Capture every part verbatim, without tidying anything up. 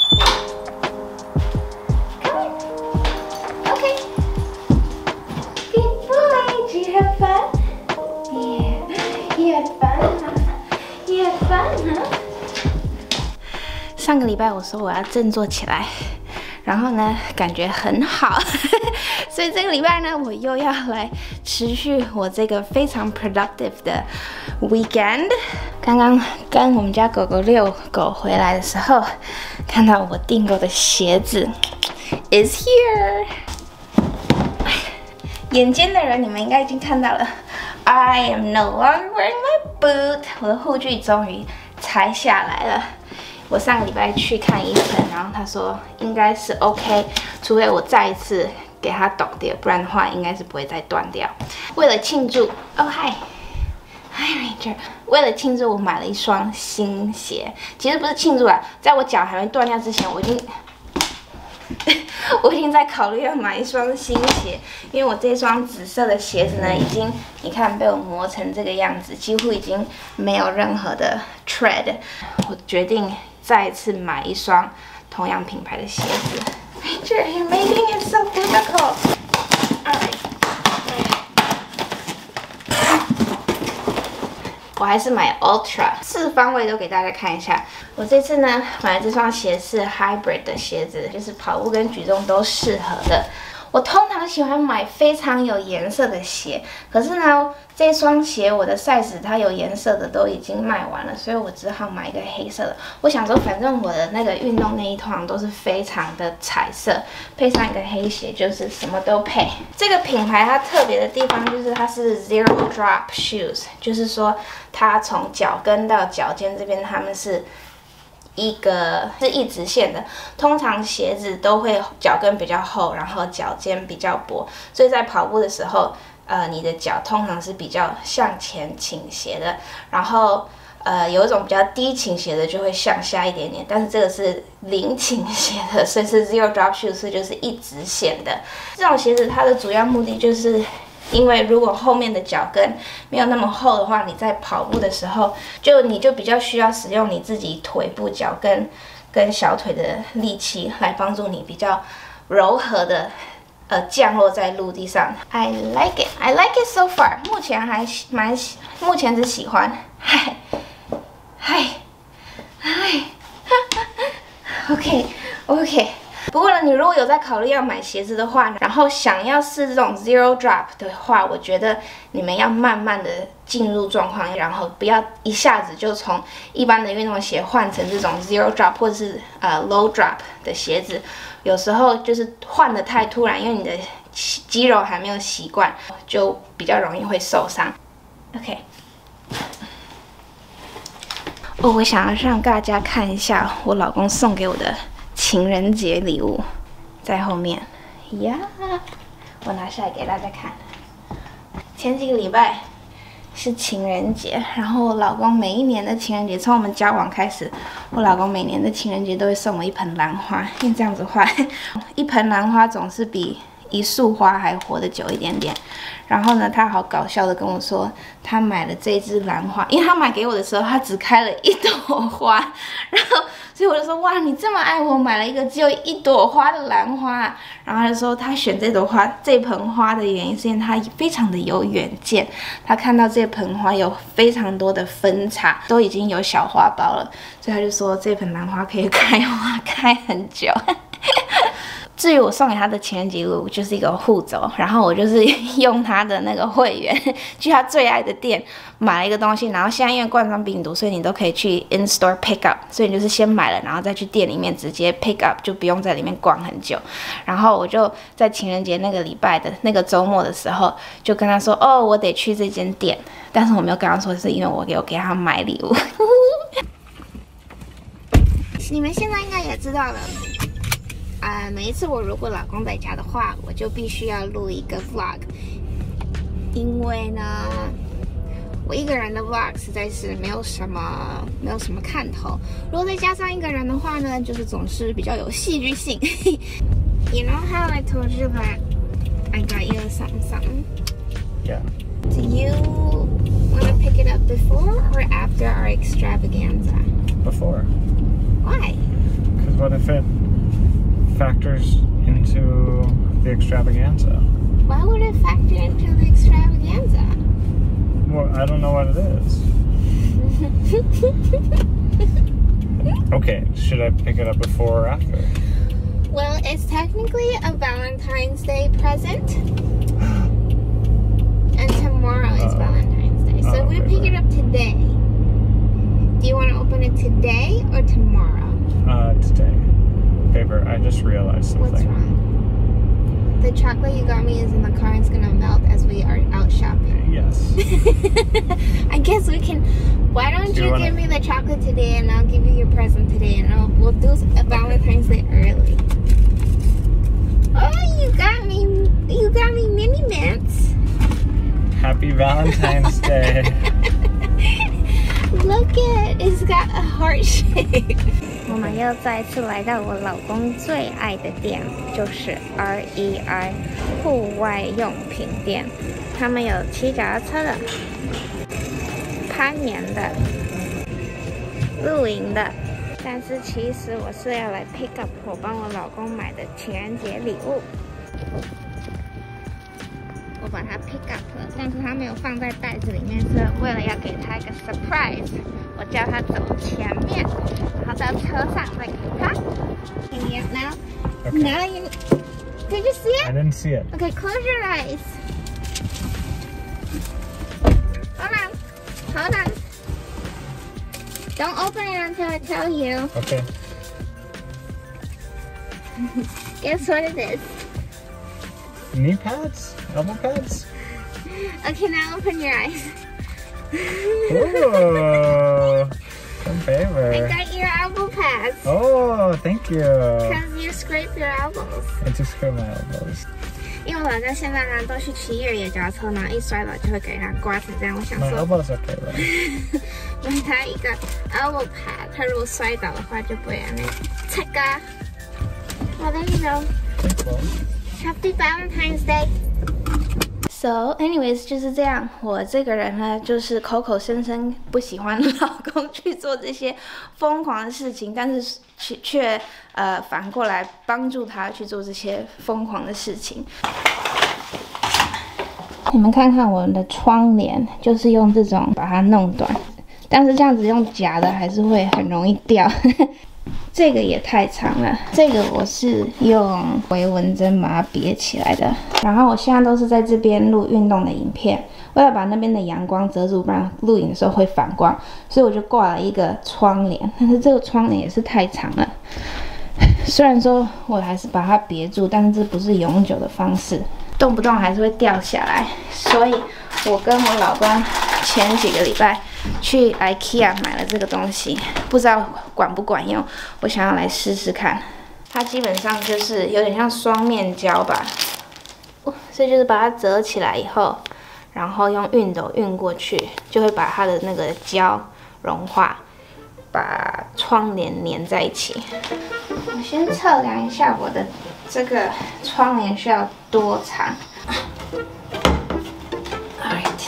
Okay. Good boy. Did you have fun? Yeah. You had fun, huh? You had fun, huh? 上个礼拜我说我要振作起来，然后呢，感觉很好，所以这个礼拜呢，我又要来持续我这个非常 productive 的 weekend。刚刚跟我们家狗狗遛狗回来的时候，看到我订购的鞋子 is here。眼尖的人，你们应该已经看到了。I am no longer wearing my boot。我的护具终于拆下来了。我上个礼拜去看医生，然后他说应该是 OK， 除非我再一次给它抖掉，不然的话应该是不会再断掉。为了庆祝，哦嗨，嗨 Ranger， 为了庆祝我买了一双新鞋。其实不是庆祝啊，在我脚还没断掉之前，我已经我已经在考虑要买一双新鞋，因为我这双紫色的鞋子呢，已经你看被我磨成这个样子，几乎已经没有任何的 tread。我决定再一次买一双同样品牌的鞋子。Ranger, you're making it so difficult. Alright. 我还是买 Ultra， 四方位都给大家看一下。我这次呢买的这双鞋是 Hybrid 的鞋子，就是跑步跟举重都适合的。我通常喜欢买非常有颜色的鞋，可是呢，这双鞋我的 size 它有颜色的都已经卖完了，所以我只好买一个黑色的。我想说，反正我的那个运动内衣通常都是非常的彩色，配上一个黑鞋就是什么都配。这个品牌它特别的地方就是它是 zero drop shoes， 就是说它从脚跟到脚尖这边它们是一个是一直线的，通常鞋子都会脚跟比较厚，然后脚尖比较薄，所以在跑步的时候，呃，你的脚通常是比较向前倾斜的，然后呃，有一种比较低倾斜的就会向下一点点，但是这个是零倾斜的，所以是 zero drop shoes， 就是一直线的。这种鞋子它的主要目的就是，因为如果后面的脚跟没有那么厚的话，你在跑步的时候，就你就比较需要使用你自己腿部、脚跟跟小腿的力气来帮助你比较柔和的呃降落在陆地上。I like it, I like it so far。目前还蛮喜，目前只喜欢。嗨，嗨，嗨，OK OK。不过呢，你如果有在考虑要买鞋子的话，然后想要试这种 zero drop 的话，我觉得你们要慢慢的进入状况，然后不要一下子就从一般的运动鞋换成这种 zero drop 或者是呃 low drop 的鞋子。有时候就是换得太突然，因为你的肌肉还没有习惯，就比较容易会受伤。OK。哦，我想要让大家看一下我老公送给我的情人节礼物，在后面呀，我拿下来给大家看。前几个礼拜是情人节，然后我老公每一年的情人节，从我们交往开始，我老公每年的情人节都会送我一盆兰花，因为这样子的话，一盆兰花总是比一束花还活得久一点点。然后呢，他好搞笑的跟我说，他买了这支兰花，因为他买给我的时候，他只开了一朵花，然后所以我就说，哇，你这么爱我，买了一个只有一朵花的兰花。然后他就说，他选这朵花、这盆花的原因是因为他非常的有远见，他看到这盆花有非常多的分叉，都已经有小花苞了，所以他就说这盆兰花可以开花开很久。至于我送给他的情人节礼物，就是一个护肘，然后我就是用他的那个会员去他最爱的店买了一个东西，然后现在因为冠状病毒，所以你都可以去 in store pick up， 所以你就是先买了，然后再去店里面直接 pick up， 就不用在里面逛很久。然后我就在情人节那个礼拜的那个周末的时候，就跟他说，哦，我得去这间店，但是我没有跟他说是因为我有给他买礼物。你们现在应该也知道了。啊、呃，每一次我如果老公在家的话，我就必须要录一个 vlog， 因为呢，我一个人的 vlog 实在是没有什么没有什么看头。如果再加上一个人的话呢，就是总是比较有戏剧性。You know how I told you that I got you something something? Yeah. Do you want to pick it up before or after our extravaganza? Before. Why? Because what if it factors into the extravaganza? Why would it factor into the extravaganza? Well, I don't know what it is. Okay, should I pick it up before or after? Well, it's technically a Valentine's Day present. And tomorrow is uh, Valentine's Day. So oh, we pick right. it up today. Do you want to open it today or tomorrow? Uh, today. Baber, I just realized something. What's wrong? The chocolate you got me is in the car and it's gonna melt as we are out shopping. Yes. I guess we can. Why don't Do you, you wanna... give me the chocolate today and I'll give you your present today and I'll, we'll do a Valentine's Day early. Oh, you got me. You got me mini mints. Happy Valentine's Day. Look at it, it's got a heart shape. 我们又再次来到我老公最爱的店，就是 R E I 户外用品店。他们有骑脚踏车的、攀岩的、露营的。但是其实我是要来 pick up 我帮我老公买的情人节礼物。我把它 pick up 了，但是它没有放在袋子里面，是为了要给他一个 surprise。我叫他走前面，然后到车上再给他。Can you now? Okay. Now you. Did you see it? I didn't see it. Okay, close your eyes. Hold on. Hold on. Don't open it until I tell you. Okay. Guess what it is? Knee pads? Elbow pads? Okay, now open your eyes. Ooh, some favor. I got your elbow pads. Oh, thank you. Because you scrape your elbows. I just scrape my elbows. 因为我在现在呢都去骑越野脚踏车呢，一摔倒就会给人家刮成这样。我想说 ，My elbows are okay, right? 买他一个 elbow pad， 他如果摔倒的话就不会让那擦嘎。Well, there you go. Happy Valentine's Day. So, anyways， 就是这样。我这个人呢，就是口口声声不喜欢老公去做这些疯狂的事情，但是却却呃反过来帮助他去做这些疯狂的事情。你们看看我们的窗帘，就是用这种把它弄短，但是这样子用夹的还是会很容易掉。这个也太长了，这个我是用回纹针把它别起来的。然后我现在都是在这边录运动的影片，为了把那边的阳光遮住，不然录影的时候会反光，所以我就挂了一个窗帘。但是这个窗帘也是太长了，虽然说我还是把它别住，但是这不是永久的方式，动不动还是会掉下来。所以我跟我老公前几个礼拜去 IKEA 买了这个东西，不知道管不管用，我想要来试试看。它基本上就是有点像双面胶吧，所以就是把它折起来以后，然后用熨斗熨过去，就会把它的那个胶融化，把窗帘粘在一起。我先测量一下我的这个窗帘需要多长。Alright。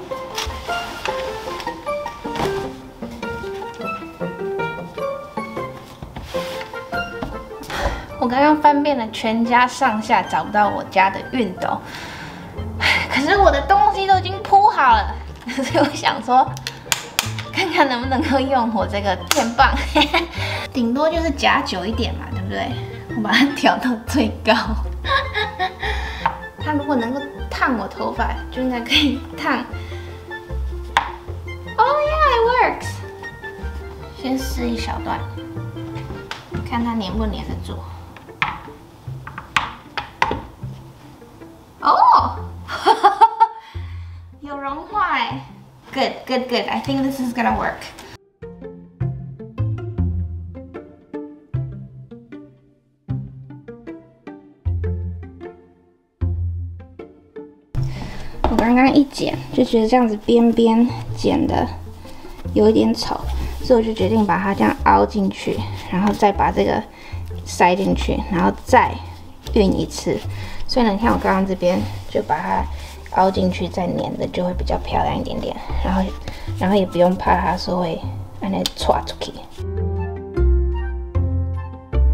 我刚刚翻遍了全家上下，找不到我家的熨斗。可是我的东西都已经铺好了，所以我想说，看看能不能够用我这个电棒，顶多就是夹久一点嘛，对不对？我把它调到最高。它如果能够烫我头发，就应该可以烫。Oh yeah, it works。先撕一小段，看它粘不粘得住。哦，有融化哎 ，Good, good, good. I think this is gonna work. 我刚刚一剪就觉得这样子边边剪的有一点丑，所以我就决定把它这样凹进去，然后再把这个塞进去，然后再熨一次。所以呢，你看我刚刚这边就把它凹进去，再粘的就会比较漂亮一点点，然后，然后也不用怕它说会安尼戳出去。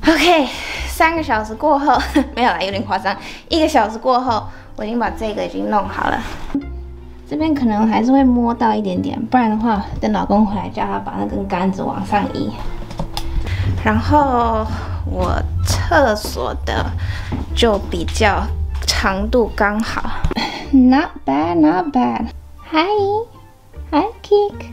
OK， 三个小时过后，没有啦，有点夸张。一个小时过后，我已经把这个已经弄好了。这边可能还是会摸到一点点，不然的话，等老公回来叫他把那根杆子往上移。然后我厕所的就比较长度刚好。Not bad, not bad. Hi, hi, Kick.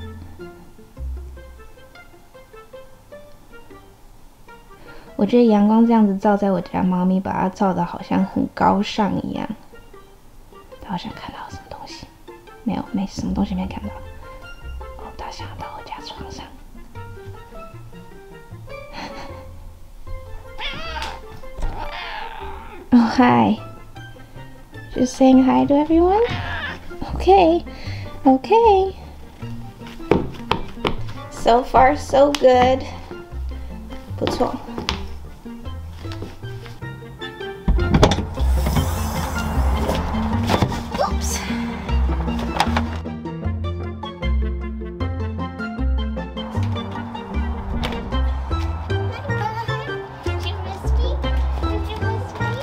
我觉得阳光这样子照在我家猫咪，把它照得好像很高尚一样。它好像看到什么东西，没有，没什么东西没看到。哦，它想要到我家床上。Oh, hi. Just saying hi to everyone? Okay, okay. So far, so good. 不错。Oops. Did you miss me? Did you miss me?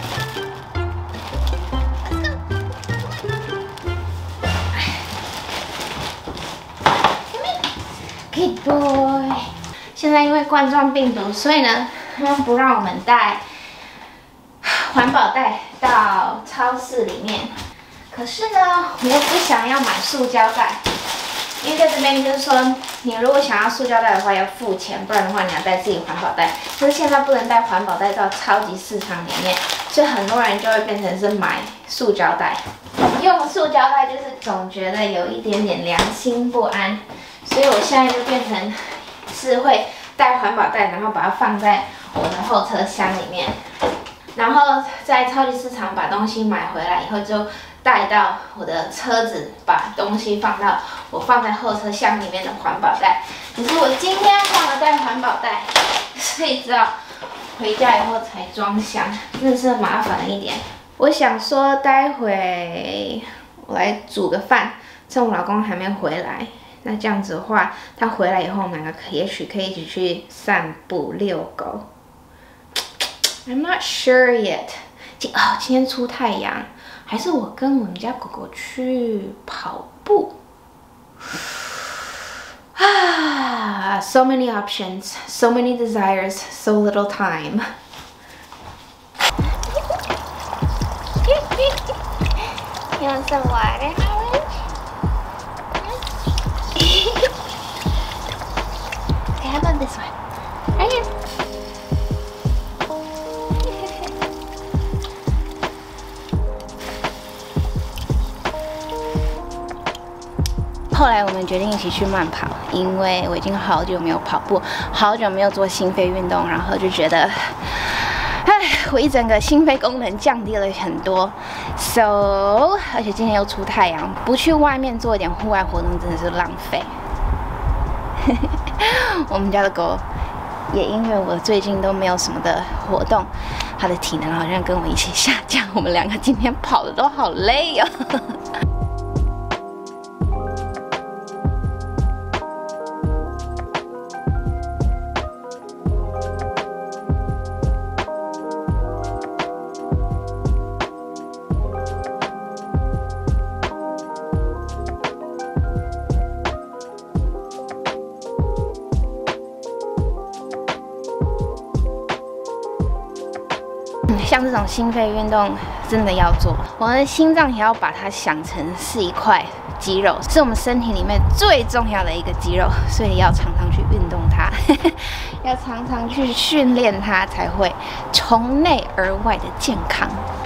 Good boy。现在因为冠状病毒，所以呢，他们不让我们带环保袋到超市里面。可是呢，我又不想要买塑胶袋，因为在这边就是说，你如果想要塑胶袋的话要付钱，不然的话你要带自己环保袋。可是现在不能带环保袋到超级市场里面，所以很多人就会变成是买塑胶袋。用塑胶袋就是总觉得有一点点良心不安，所以我现在就变成是会带环保袋，然后把它放在我的后车厢里面，然后在超级市场把东西买回来以后就带到我的车子，把东西放到我放在后车厢里面的环保袋。可是我今天忘了带环保袋，所以只好回家以后才装箱，真的是麻烦了一点。我想说，待会我来煮个饭，趁我老公还没回来。那这样子的话，他回来以后，我们两个也许可以一起去散步、遛狗。I'm not sure yet。今哦，今天出太阳，还是我跟我们家狗狗去跑步？啊 ，so many options, so many desires, so little time. You want some water, Howard? Okay, how about this one? Right here. 后来我们决定一起去慢跑，因为我已经好久没有跑步，好久没有做心肺运动，然后就觉得，唉，我一整个心肺功能降低了很多。So， 而且今天又出太阳，不去外面做一点户外活动真的是浪费。我们家的狗也因为我最近都没有什么的活动，它的体能好像跟我一起下降。我们两个今天跑的都好累哦。像这种心肺运动真的要做，我们的心脏也要把它想成是一块肌肉，是我们身体里面最重要的一个肌肉，所以要常常去运动它，要常常去训练它，才会从内而外的健康。